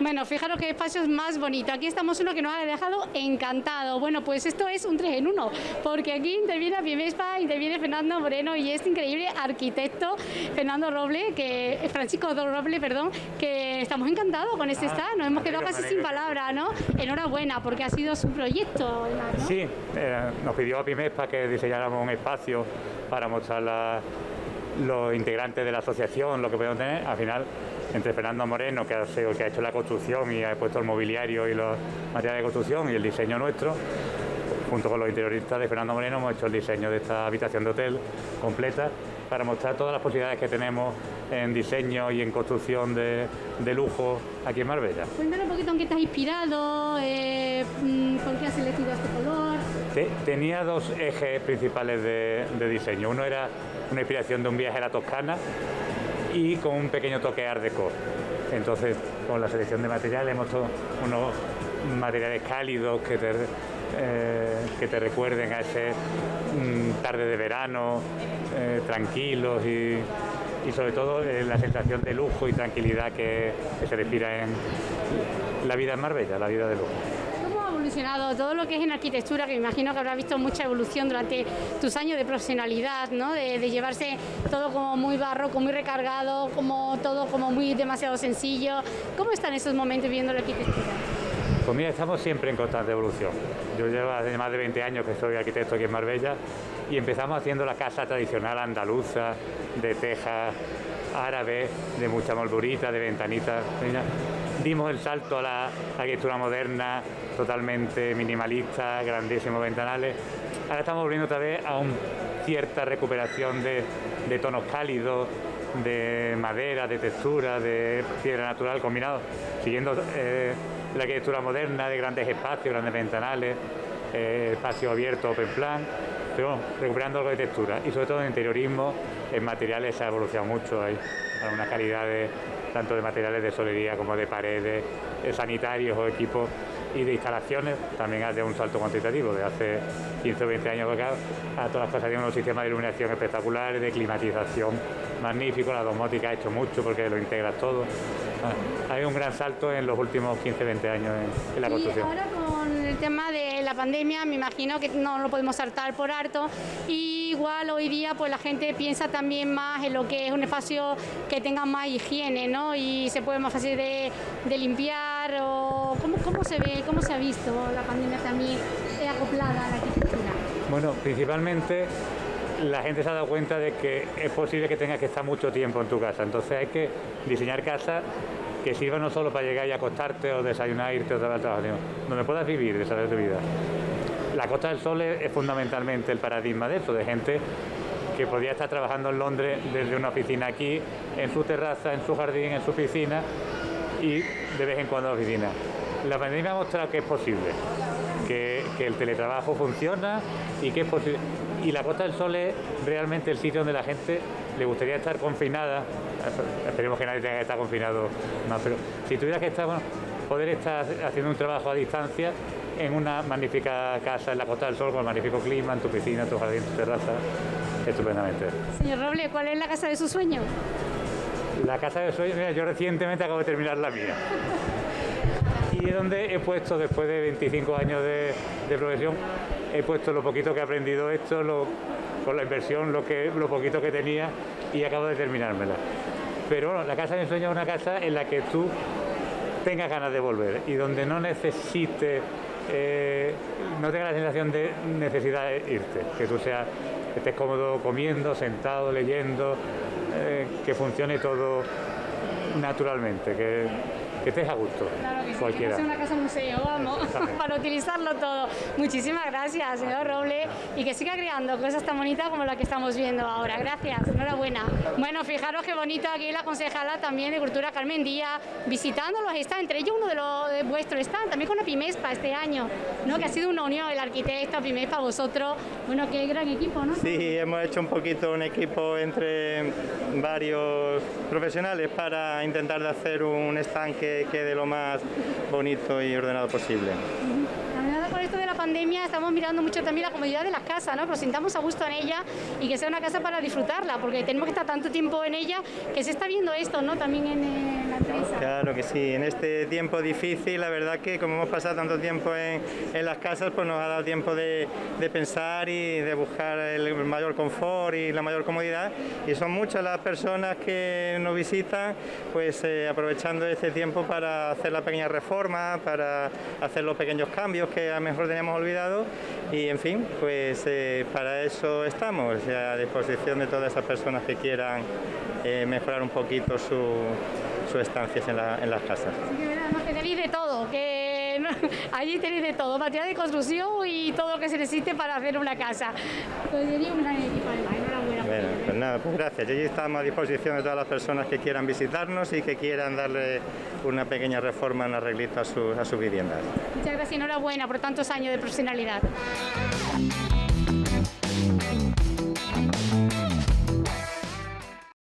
Bueno, fijaros qué espacio es más bonito. Aquí estamos uno que nos ha dejado encantado. Bueno, pues esto es un 3 en 1, porque aquí interviene Apimespa, interviene Fernando Moreno y este increíble arquitecto Francisco Roble, que estamos encantados con este stand. Nos hemos quedado casi sin palabras, ¿no? Enhorabuena, porque ha sido su proyecto, además, ¿no? Sí, nos pidió Apimespa que diseñáramos un espacio para mostrar los integrantes de la asociación, lo que podemos tener. Al final, entre Fernando Moreno, que ha hecho la construcción y ha puesto el mobiliario y los materiales de construcción, y el diseño nuestro, junto con los interioristas de Fernando Moreno, hemos hecho el diseño de esta habitación de hotel completa para mostrar todas las posibilidades que tenemos en diseño y en construcción de lujo aquí en Marbella. Cuéntanos un poquito en qué te has inspirado, por qué has elegido este color. Tenía dos ejes principales de diseño. Uno era una inspiración de un viaje a la Toscana y con un pequeño toque art déco. Entonces, con la selección de materiales hemos hecho unos materiales cálidos que te recuerden a ese tarde de verano, tranquilos y sobre todo la sensación de lujo y tranquilidad que se respira en la vida en Marbella, la vida de lujo. ¿Cómo ha evolucionado todo lo que es en arquitectura, que me imagino que habrás visto mucha evolución durante tus años de profesionalidad, ¿no? De llevarse todo como muy barroco, muy recargado, como todo como muy demasiado sencillo? ¿Cómo están esos momentos viendo la arquitectura? Pues mira, estamos siempre en constante evolución. Yo llevo hace más de 20 años que soy arquitecto aquí en Marbella y empezamos haciendo la casa tradicional andaluza, de tejas árabes, de mucha moldurita, de ventanitas. Dimos el salto a la arquitectura moderna, totalmente minimalista, grandísimos ventanales. Ahora estamos volviendo otra vez a una cierta recuperación de tonos cálidos, de madera, de textura, de piedra natural combinado, siguiendo la arquitectura moderna de grandes espacios, grandes ventanales, espacio abierto, open plan, pero recuperando algo de textura y sobre todo en interiorismo, en materiales se ha evolucionado mucho, hay una calidad tanto de materiales de solería como de paredes, sanitarios o equipos y de instalaciones, también hace un salto cuantitativo de hace 15 o 20 años acá, a todas las cosas tienen unos sistemas de iluminación espectaculares, de climatización magnífico, la domótica ha hecho mucho porque lo integras todo. Hay un gran salto en los últimos 15-20 años en la construcción. Y ahora con el tema de la pandemia, me imagino que no lo podemos saltar por harto. Y igual hoy día pues la gente piensa también más en lo que es un espacio que tenga más higiene, ¿no? Y se puede más fácil de limpiar. O ¿cómo se ve, cómo se ha visto la pandemia también acoplada a la arquitectura? Bueno, principalmente la gente se ha dado cuenta de que es posible que tengas que estar mucho tiempo en tu casa, entonces hay que diseñar casas que sirvan no solo para llegar y acostarte o desayunar, irte otra vez al trabajo, sino donde puedas vivir, desarrollar tu vida. La Costa del Sol es fundamentalmente el paradigma de eso, de gente que podría estar trabajando en Londres desde una oficina aquí, en su terraza, en su jardín, en su piscina y de vez en cuando a la oficina. La pandemia ha mostrado que es posible, que el teletrabajo funciona y que es posible. Y la Costa del Sol es realmente el sitio donde la gente le gustaría estar confinada. Esperemos que nadie tenga que estar confinado más, pero si tuvieras que estar, poder estar haciendo un trabajo a distancia en una magnífica casa en la Costa del Sol con magnífico clima, en tu piscina, en tu jardín, en tu terraza, estupendamente. Señor Roble, ¿cuál es la casa de su sueño? La casa de sueño, mira, yo recientemente acabo de terminar la mía. Y es donde he puesto, después de 25 años de profesión, he puesto lo poquito que he aprendido con la inversión, lo poquito que tenía y acabo de terminármela. Pero bueno, la casa de mi sueño es una casa en la que tú tengas ganas de volver y donde no necesites, no tengas la sensación de necesidad de irte, que tú estés cómodo comiendo, sentado, leyendo, que funcione todo naturalmente, que estés a gusto. Claro que sí, cualquiera. Que no sea una casa museo, vamos, para utilizarlo todo. Muchísimas gracias, señor Roble, y que siga creando cosas tan bonitas como la que estamos viendo ahora. Gracias, enhorabuena. Bueno, fijaros qué bonito aquí la concejala también de Cultura, Carmen Díaz, visitando los stands, entre ellos uno de vuestros stands, también con Apimespa este año, ¿no? Que ha sido una unión, el arquitecto, Apimespa, vosotros. Bueno, qué gran equipo, ¿no? Sí, hemos hecho un poquito un equipo entre varios profesionales para intentar de hacer un stand que quede lo más bonito y ordenado posible. Con esto de la pandemia estamos mirando mucho también la comodidad de las casas, ¿no? Que nos sintamos a gusto en ella y que sea una casa para disfrutarla, porque tenemos que estar tanto tiempo en ella que se está viendo esto, ¿no? También en la empresa. Claro que sí, en este tiempo difícil, la verdad que como hemos pasado tanto tiempo en las casas, pues nos ha dado tiempo de pensar y de buscar el mayor confort y la mayor comodidad, y son muchas las personas que nos visitan, pues aprovechando este tiempo para hacer la pequeña reforma, para hacer los pequeños cambios que a lo mejor teníamos olvidado, y en fin, pues para eso estamos, a disposición de todas esas personas que quieran mejorar un poquito su estancias en las casas. Sí, que verdad, ¿no? Que tenéis de todo, que allí tenéis de todo, material de construcción y todo lo que se necesite para hacer una casa. Pues tenéis un gran equipo además, enhorabuena. Bueno, pues nada, pues gracias. Allí estamos a disposición de todas las personas que quieran visitarnos y que quieran darle una pequeña reforma, un arreglito a sus viviendas. Muchas gracias, enhorabuena por tantos años de profesionalidad.